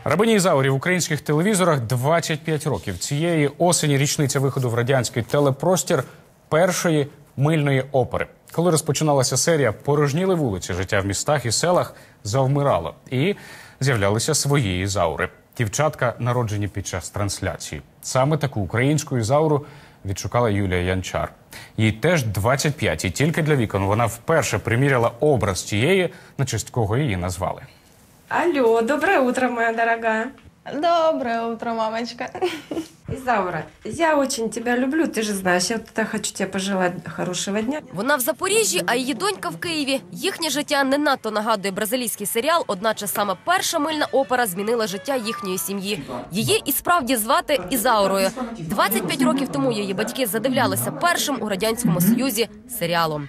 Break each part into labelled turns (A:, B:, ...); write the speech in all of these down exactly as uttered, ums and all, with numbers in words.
A: Рабині Ізаурі в українських телевізорах двадцять п'ять років. Цієї осені річниця виходу в радянський телепростір першої мильної опери. Коли розпочиналася серія, порожніли вулиці, життя в містах і селах завмирало. І з'являлися свої Ізаури. Дівчатка, народжені під час трансляції. Саме таку українську Ізауру відшукала Юлія Янчар. Їй теж двадцять п'ять, і тільки для вікон вона вперше приміряла образ тієї, на честь кого її назвали.
B: Алло, доброе утро, моя дорогая.
C: Доброе утро, мамочка.
B: Изаура, я очень тебя люблю, ты же знаешь, я вот хочу тебе пожелать хорошего дня.
D: Вона в Запоріжжі, а її донька в Києві. Їхнє життя не надто нагадує бразилійський серіал, одначе саме перша мильна опера змінила життя їхньої сім'ї. Її і справді звати Ізаурою. двадцять п'ять років тому її батьки задивлялися першим у Радянському Союзі серіалом.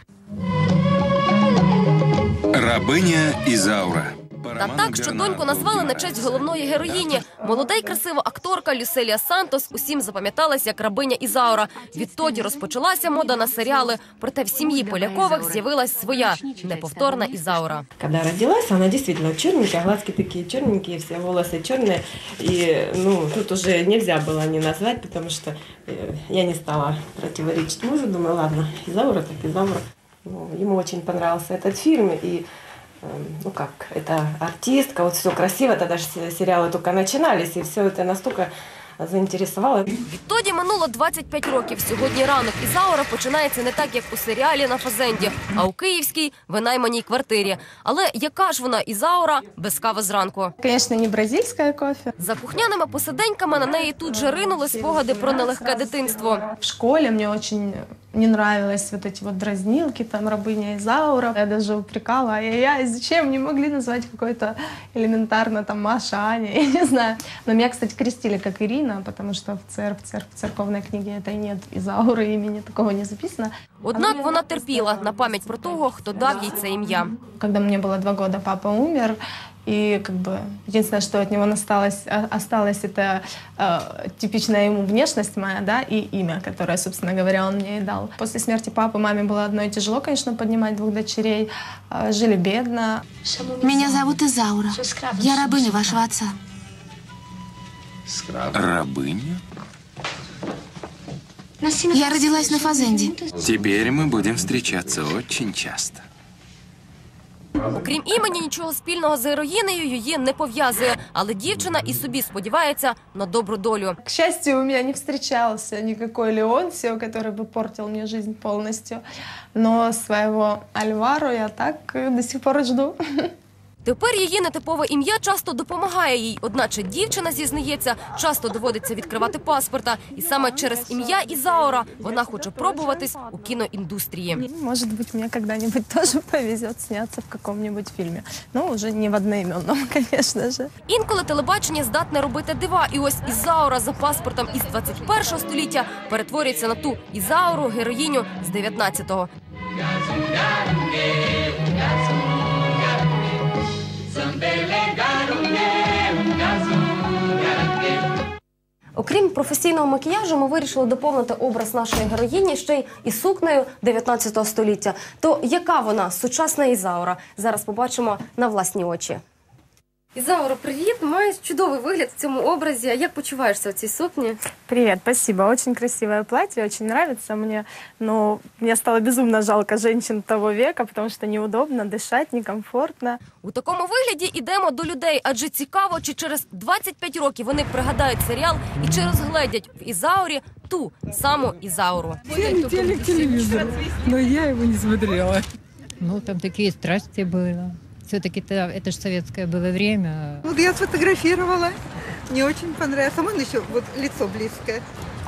E: Рабиня Ізаура.
D: Та так, що доньку назвали на честь головної героїні. Молода й красива акторка Люселія Сантос усім запам'яталась як рабиня Ізаура. Відтоді розпочалася мода на серіали. Проте в сім'ї Полякових з'явилась своя неповторна Ізаура.
B: Когда родилась, она действительно черненькая, глазки такие черненькие, все волосы черные. И ну, тут уже нельзя было не назвать, потому что я не стала противоречить мужу. Думаю, ладно, Ізаура так Ізаура. Ну, ему очень понравился этот фильм, и ну как, это артистка, вот все красиво, тогда же сериалы только начинались, и все это настолько заінтересувало.
D: Відтоді минуло двадцять п'ять років. Сьогодні ранок Ізаура починається не так, як у серіалі на Фазенді, а у київській винайманій квартирі. Але яка ж вона Ізаура без кави зранку?
C: Конечно, не бразильское кофе.
D: За кухняними посиденьками на неї тут же ринули спогади про нелегке дитинство.
C: В школе мне очень не нравились вот эти вот дразнилки, там рабыня Изаура. Я даже упрекала, ай-яй-яй, зачем не могли назвать какой-то элементарно там Маша, Аня, я не знаю. Но меня, кстати, крестили как Ирина, потому что в, церк, в, церк, в церковной книге этой нет Изауры, имени такого не записано.
D: Однак вона терпіла на пам'ять про того, хто дав їй це ім'я.
C: Когда мне было два года, папа умер. И как бы единственное, что от него осталось, осталось это э, типичная ему внешность моя, да, и имя, которое, собственно говоря, он мне и дал. После смерти папы маме было одно и тяжело, конечно, поднимать двух дочерей. Э, жили бедно.
F: Меня зовут Изаура. Я рабыня вашего отца.
E: Рабыня?
F: Я родилась на Фазенде.
E: Теперь мы будем встречаться очень часто.
D: Окрім імені, нічого спільного з героїнею її не пов'язує. Але дівчина і собі сподівається на добру долю.
C: К счастью, у меня не встречался никакой Леонсио, который бы портил мне жизнь полностью. Но своего Альваро я так до сих пор жду.
D: Тепер її нетипове ім'я часто допомагає їй. Одначе дівчина зізнається, часто доводиться відкривати паспорта. І саме через ім'я Ізаура вона хоче пробуватись у кіноіндустрії.
C: Может быть, мне когда-нибудь тоже повезет сняться в каком-нибудь фильме. Но уже не в одноименном, конечно же.
D: Інколи телебачення здатне робити дива. І ось Ізаура за паспортом із двадцять першого століття перетворюється на ту Ізауру, героїню з дев'ятнадцятого. Окрім професійного макіяжу, ми вирішили доповнити образ нашої героїні ще й і сукнею дев'ятнадцятого століття. То яка вона, сучасна Ізаура? Зараз побачимо на власні очі. Ізаура, привіт! Маєш чудовий вигляд в цьому образі. А як почуваєшся в цій сукні?
C: Привет, спасибо. Очень красивое платье, очень нравится мне. Но мне стало безумно жалко женщин того века, потому что неудобно дышать, некомфортно.
D: У такому вигляді ідемо до людей, адже цікаво, чи через двадцять п'ять років вони пригадають серіал і чи розгледять в Ізаурі ту саму Ізауру.
G: Телек, телек, телевизор. Но я его не смотрела.
H: Ну, там такие страсти были. Все-таки это же советское было время.
G: Вот я сфотографировала. Мне очень понравилось. А вон еще вот лицо близкое.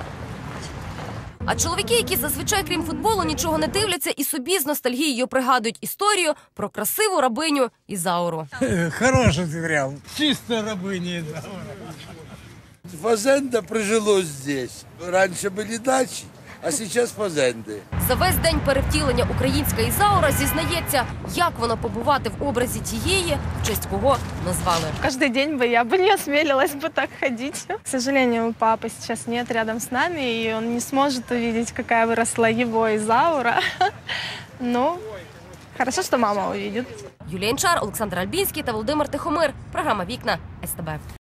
D: А чоловіки, які зазвичай, крім футболу, нічого не дивляться і собі з ностальгією пригадують історію про красиву рабиню Ізауру.
I: Хороший сериал. Чистая рабыня Изаура.
J: Фазенда прижилось здесь. Раньше были дачи, а сейчас фазенди.
D: За весь день перевтілення українська Ізаура зізнається, як вона побувати в образі тієї, в честь кого назвали.
C: Каждый день бы я бы не осмелилась бы так ходить. К сожалению, папы сейчас нет рядом с нами, и он не сможет увидеть, какая выросла его Изаура. Но хорошо, что мама увидит.
D: Юлія Янчар, Олександр Альбінський та Володимир Тихомир. Програма «Вікна» ес те бе.